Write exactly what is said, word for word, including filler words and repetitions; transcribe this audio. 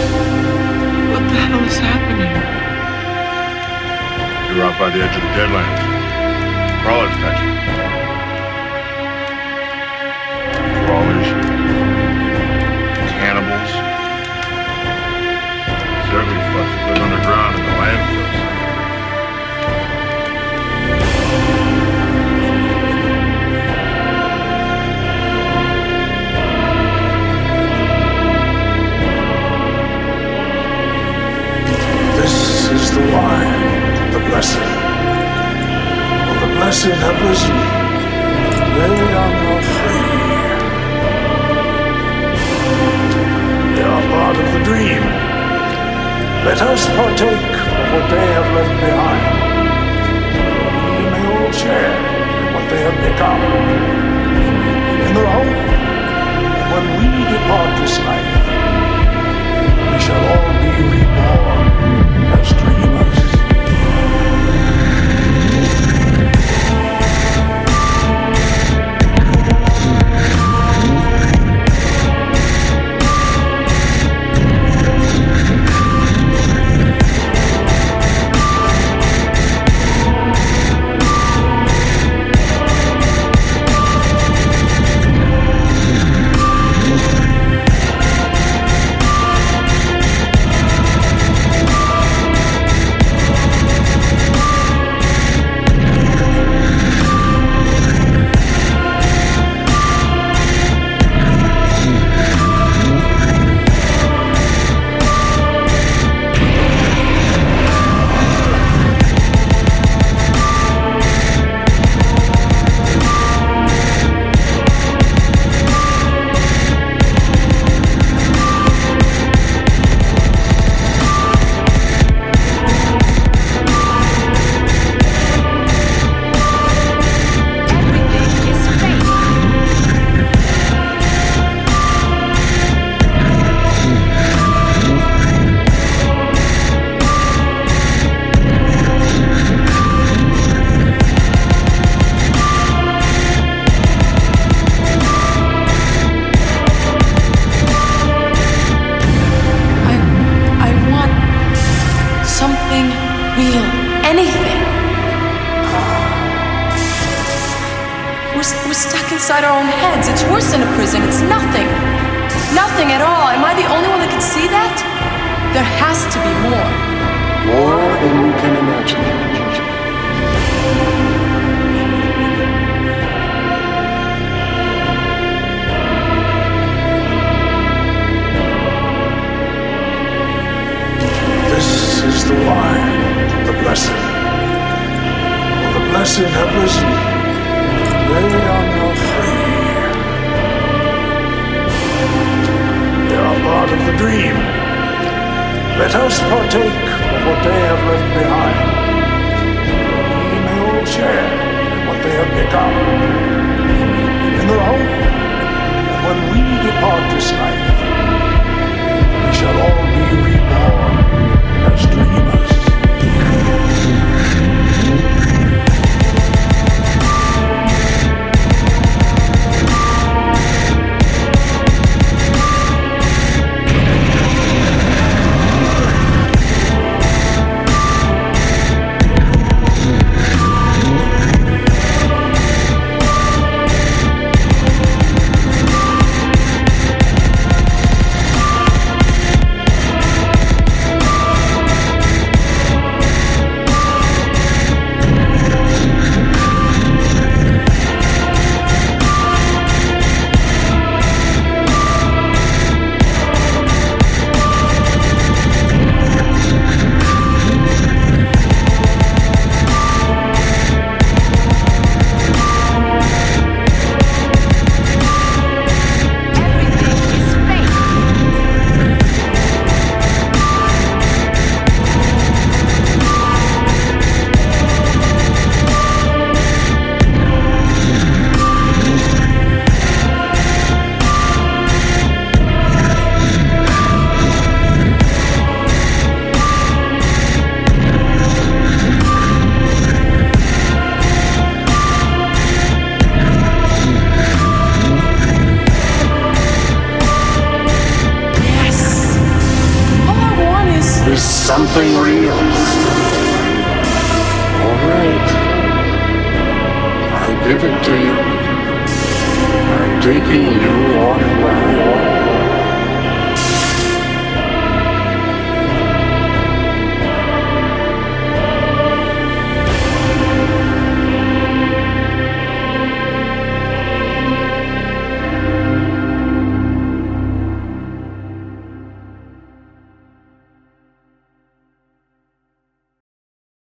What the hell is happening? You're out by the edge of the Deadlands. Crawlers got you. Crawlers. Cannibals. Certainly fucks that live underground in the landfills. This is the wine, the blessed. For the blessed have risen. They are now free. They are part of the dream. Let us partake of what they have left behind. We may all share in what they have become. In the hope that when we depart this life, we shall all be reborn as dreamers. is something real. All right. I'll give it to you. I'm taking you on my word.